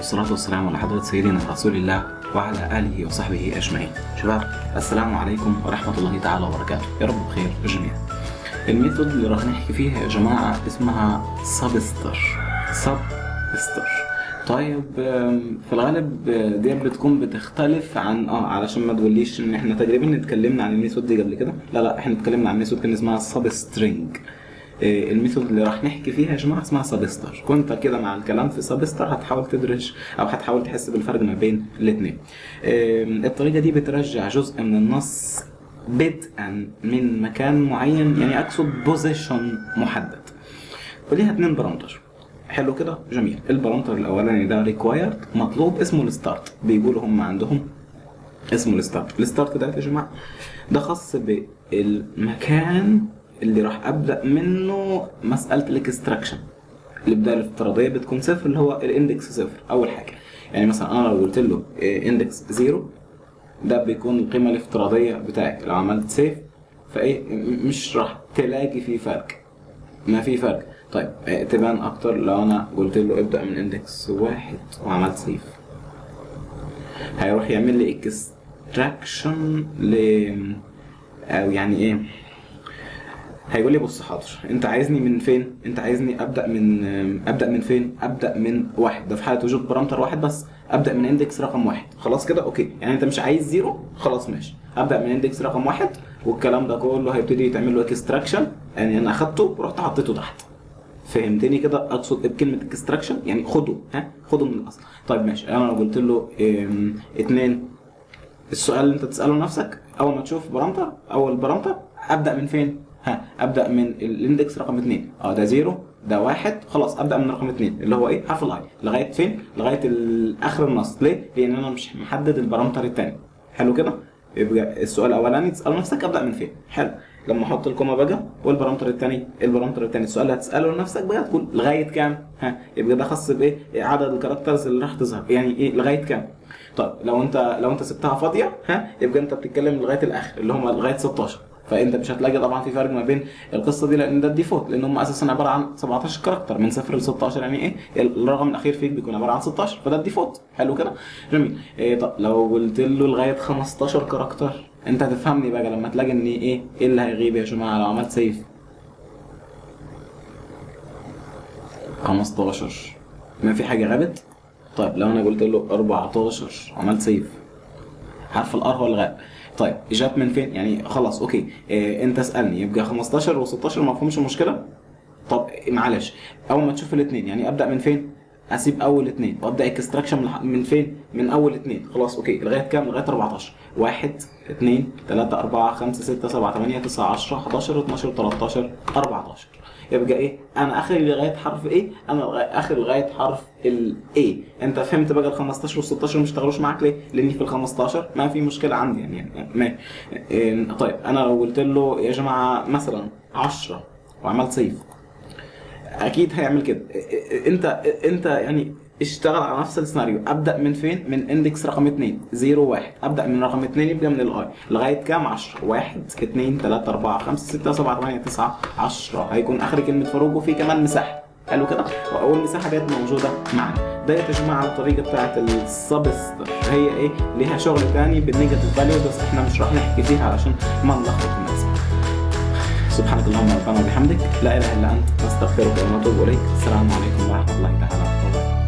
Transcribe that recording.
والصلاة والسلام على حضرة سيدنا رسول الله وعلى آله وصحبه أجمعين. شباب السلام عليكم ورحمة الله تعالى وبركاته، يا رب بخير الجميع. الميثود اللي راح نحكي فيها يا جماعة اسمها سبستر. طيب في الغالب دي بتكون بتختلف عن علشان ما تقوليش ان احنا تقريبا اتكلمنا عن الميثود دي قبل كده. لا احنا اتكلمنا عن ميثود كان اسمها سبسترينج. الميثود اللي راح نحكي فيها يا جماعه اسمها سبستر. كنت كده مع الكلام في سبستر هتحاول تدرج او هتحاول تحس بالفرق ما بين الاثنين. الطريقه دي بترجع جزء من النص بدءا من مكان معين، يعني اقصد بوزيشن محدد، وليها 2 بارامتر. حلو كده، جميل. البارامتر الاولاني ده ريكوايرد، مطلوب، اسمه الستارت. بيقولوا هم عندهم اسمه الستارت. الستارت ده يا جماعه ده خاص بالمكان اللي راح ابدا منه مساله الاكستراكشن. البدايه الافتراضيه بتكون 0 اللي هو الاندكس 0 اول حاجه. يعني مثلا انا لو قلت له اندكس 0 ده بيكون القيمه الافتراضيه بتاعك. لو عملت سيف فايه مش راح تلاقي فيه فرق، ما في فرق. طيب تبان اكتر لو انا قلت له ابدا من اندكس 1 وعملت سيف، هيروح يعمل لي اكستراكشن او يعني ايه، هيقول لي بص حاضر انت عايزني من فين؟ انت عايزني ابدا من فين؟ ابدا من 1. ده في حاله وجود بارامتر واحد بس، ابدا من اندكس رقم 1. خلاص كده اوكي. يعني انت مش عايز 0، خلاص ماشي، ابدا من اندكس رقم 1 والكلام ده كله هيبتدي يتعمل له اكستراكشن. يعني انا اخدته ورحت حطيته تحت. فهمتني كده؟ اقصد بكلمه اكستراكشن يعني خده من الاصل. طيب ماشي، انا لو قلت له 2، السؤال اللي انت تساله لنفسك اول ما تشوف بارامتر، اول بارامتر ابدا من فين؟ ابدا من الاندكس رقم 2. ده 0 ده 1، خلاص ابدا من رقم 2 اللي هو ايه؟ حرف الاي. لغايه فين؟ لغايه اخر النص. ليه؟ لان انا مش محدد البارامتر الثاني. حلو كده؟ يبقى السؤال الاولاني تسال نفسك ابدا من فين. حلو. لما احط الكوما بقى والبارامتر الثاني، السؤال اللي هتساله لنفسك بقى تقول لغايه كام؟ يبقى ده خاص بايه؟ عدد الكاركترز اللي راح تظهر، يعني ايه لغايه كام؟ طيب لو انت سبتها فاضيه يبقى انت بتتكلم لغايه الاخر اللي هم لغايه 16. فانت مش هتلاقي طبعا في فرق ما بين القصه دي، لان ده الديفولت، لان هم اساسا عباره عن 17 كاركتر من 0 ل 16. يعني ايه؟ الرقم الاخير فيك بيكون عباره عن 16، فده الديفولت. حلو كده؟ جميل. طب لو قلت له لغايه 15 كاركتر، انت هتفهمني بقى لما تلاقي ان ايه اللي هيغيب يا جماعه لو عملت سيف 15 ما في حاجه غابت. طيب لو انا قلت له 14 عملت سيف، حرف الار هو اللي غاب. طيب جات من فين؟ يعني خلاص اوكي. انت اسالني يبقى 15 و16 ما فيهمش مشكله. طب معلش، اول ما تشوف الاثنين يعني ابدا من فين؟ اسيب اول 2 وابدا اكستراكشن من فين؟ من اول 2. خلاص اوكي. لغايه كام؟ لغايه 14. 1 2 3 4 5 6 7 8 9 10 11 12 13 14. يبقى ايه؟ انا اخري لغايه حرف ايه؟ انا اخري لغايه حرف الاي. انت فهمت بقى ال 15 وال 16 ما اشتغلوش معاك ليه؟ لان في ال 15 ما في مشكله عندي يعني طيب انا لو قلت له يا جماعه مثلا 10 وعملت سيف، اكيد هيعمل كده. انت يعني اشتغل على نفس السيناريو. ابدا من فين؟ من اندكس رقم 2 0 1. ابدا من رقم 2 يبقى من الاي لغايه كام؟ 10. 1 2 3 4 5 6 7 8 9 10. هيكون اخر كلمه فاروق وفي كمان مساحه. حلو كده؟ واول مساحه ديت موجوده معانا. ده يا جماعه الطريقه بتاعت السبستر. هي ايه؟ ليها شغل ثاني بالنيجاتيف فاليوز، بس احنا مش راح نحكي فيها علشان ما نلخبط الناس. سبحانك اللهم ربنا وبحمدك، لا اله الا انت، نستغفرك ونتوب اليك. السلام عليكم ورحمه الله تعالى وبركاته.